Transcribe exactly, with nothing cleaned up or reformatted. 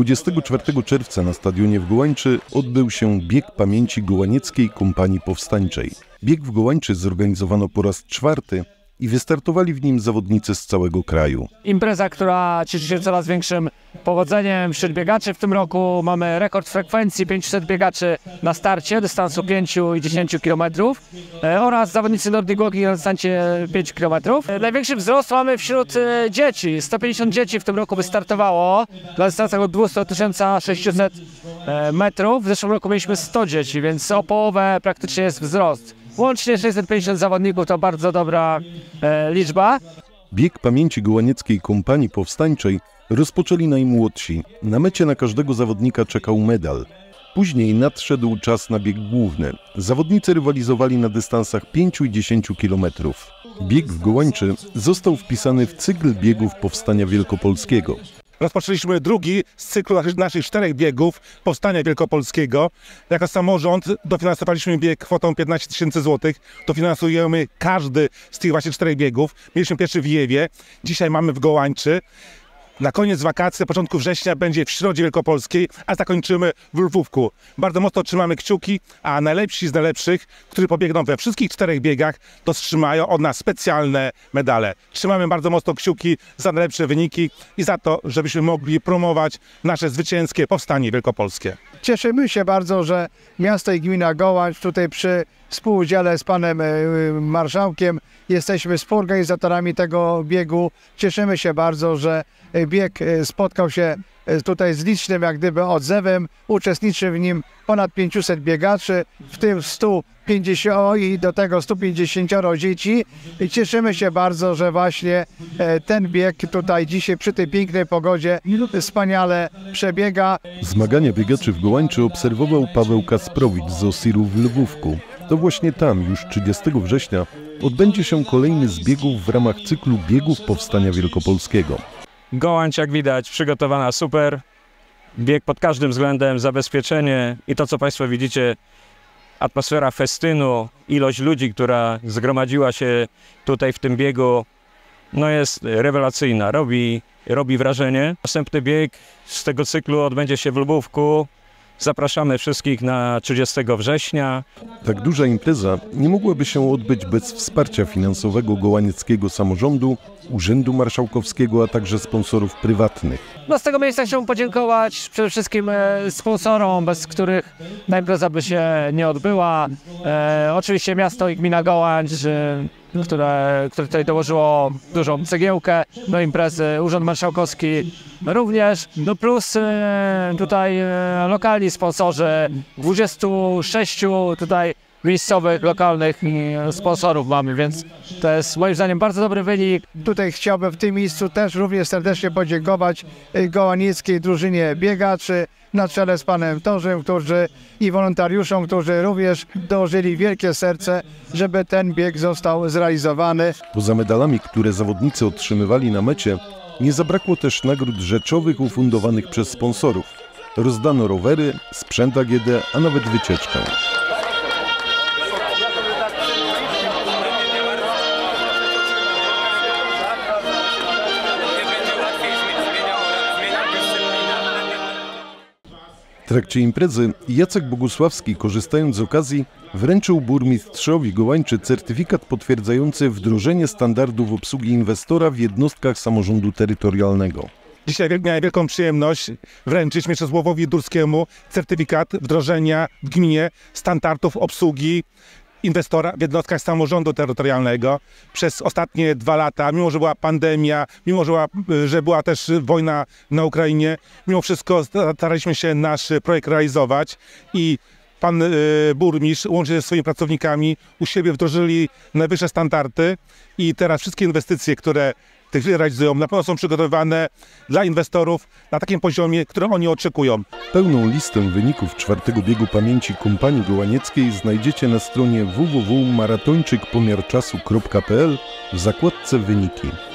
dwudziestego czwartego czerwca na stadionie w Gołańczy odbył się Bieg Pamięci Gołanieckiej Kompanii Powstańczej. Bieg w Gołańczy zorganizowano po raz czwarty i wystartowali w nim zawodnicy z całego kraju. Impreza, która cieszy się coraz większym powodzeniem wśród biegaczy. W tym roku mamy rekord frekwencji pięćset biegaczy na starcie dystansu pięć i dziesięć kilometrów oraz zawodnicy Nordic Walking na dystansie pięć kilometrów. Największy wzrost mamy wśród dzieci. sto pięćdziesiąt dzieci w tym roku wystartowało na dystansach od dwieście do tysiąca sześciuset metrów. W zeszłym roku mieliśmy sto dzieci, więc o połowę praktycznie jest wzrost. Łącznie sześćset pięćdziesiąt zawodników to bardzo dobra e, liczba. Bieg Pamięci Gołanieckiej Kompanii Powstańczej rozpoczęli najmłodsi. Na mecie na każdego zawodnika czekał medal. Później nadszedł czas na bieg główny. Zawodnicy rywalizowali na dystansach pięć i dziesięć kilometrów. Bieg w Gołańczy został wpisany w cykl biegów Powstania Wielkopolskiego. Rozpoczęliśmy drugi z cyklu naszych czterech biegów Powstania Wielkopolskiego. Jako samorząd dofinansowaliśmy bieg kwotą piętnaście tysięcy złotych. Dofinansujemy każdy z tych właśnie czterech biegów. Mieliśmy pierwszy w Ijewie, dzisiaj mamy w Gołańczy. Na koniec wakacji, na początku września będzie w Środzie Wielkopolskiej, a zakończymy w Lwówku. Bardzo mocno trzymamy kciuki, a najlepsi z najlepszych, którzy pobiegną we wszystkich czterech biegach, to otrzymają od nas specjalne medale. Trzymamy bardzo mocno kciuki za najlepsze wyniki i za to, żebyśmy mogli promować nasze zwycięskie Powstanie Wielkopolskie. Cieszymy się bardzo, że miasto i gmina Gołańcz tutaj przy współudziale z panem marszałkiem jesteśmy współorganizatorami tego biegu. Cieszymy się bardzo, że bieg spotkał się tutaj z licznym jak gdyby odzewem. Uczestniczy w nim ponad pięciuset biegaczy, w tym stu pięćdziesięciu i do tego stu pięćdziesięciu dzieci. I cieszymy się bardzo, że właśnie ten bieg tutaj dzisiaj przy tej pięknej pogodzie wspaniale przebiega. Zmagania biegaczy w Gołańczy obserwował Paweł Kasprowicz z Osiru w Lwówku. To właśnie tam już trzydziestego września odbędzie się kolejny z biegów w ramach cyklu biegów Powstania Wielkopolskiego. Gołańcz, jak widać, przygotowana super. Bieg pod każdym względem, zabezpieczenie i to, co Państwo widzicie, atmosfera festynu, ilość ludzi, która zgromadziła się tutaj w tym biegu, no jest rewelacyjna, robi, robi wrażenie. Następny bieg z tego cyklu odbędzie się w Lwówku. Zapraszamy wszystkich na trzydziestego września. Tak duża impreza nie mogłaby się odbyć bez wsparcia finansowego gołanieckiego samorządu, Urzędu Marszałkowskiego, a także sponsorów prywatnych. No z tego miejsca chciałbym podziękować przede wszystkim sponsorom, bez których ta impreza by się nie odbyła. E, oczywiście miasto i gmina Gołańcz, które, które tutaj dołożyło dużą cegiełkę do imprezy, Urząd Marszałkowski również, no plus e, tutaj e, lokalni sponsorzy, dwudziestu sześciu tutaj miejscowych, lokalnych sponsorów mamy, więc to jest moim zdaniem bardzo dobry wynik. Tutaj chciałbym w tym miejscu też również serdecznie podziękować gołanieckiej drużynie biegaczy na czele z panem Torzem, którzy i wolontariuszom, którzy również dołożyli wielkie serce, żeby ten bieg został zrealizowany. Poza medalami, które zawodnicy otrzymywali na mecie, nie zabrakło też nagród rzeczowych ufundowanych przez sponsorów. Rozdano rowery, sprzęt A G D, a nawet wycieczkę. W trakcie imprezy Jacek Bogusławski, korzystając z okazji, wręczył burmistrzowi Gołańczy certyfikat potwierdzający wdrożenie standardów obsługi inwestora w jednostkach samorządu terytorialnego. Dzisiaj miałem wielką przyjemność wręczyć Mieczysławowi Durskiemu certyfikat wdrożenia w gminie standardów obsługi inwestora w jednostkach samorządu terytorialnego. Przez ostatnie dwa lata, mimo że była pandemia, mimo że była, że była też wojna na Ukrainie, mimo wszystko staraliśmy się nasz projekt realizować i pan y, burmistrz łącznie ze swoimi pracownikami u siebie wdrożyli najwyższe standardy i teraz wszystkie inwestycje, które w tej chwili realizują, na pewno są przygotowane dla inwestorów na takim poziomie, którym oni oczekują. Pełną listę wyników czwartego biegu pamięci Kompanii Gołanieckiej znajdziecie na stronie w w w kropka maratończyk pomiar czasu kropka p l w zakładce Wyniki.